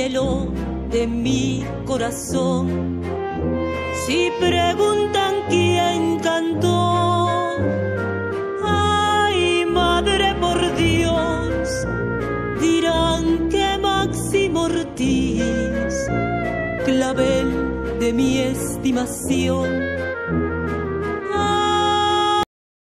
cielo de mi corazón. Si preguntan quién cantó, ay madre por Dios, dirán que Máximo Ortiz, clavel de mi estimación.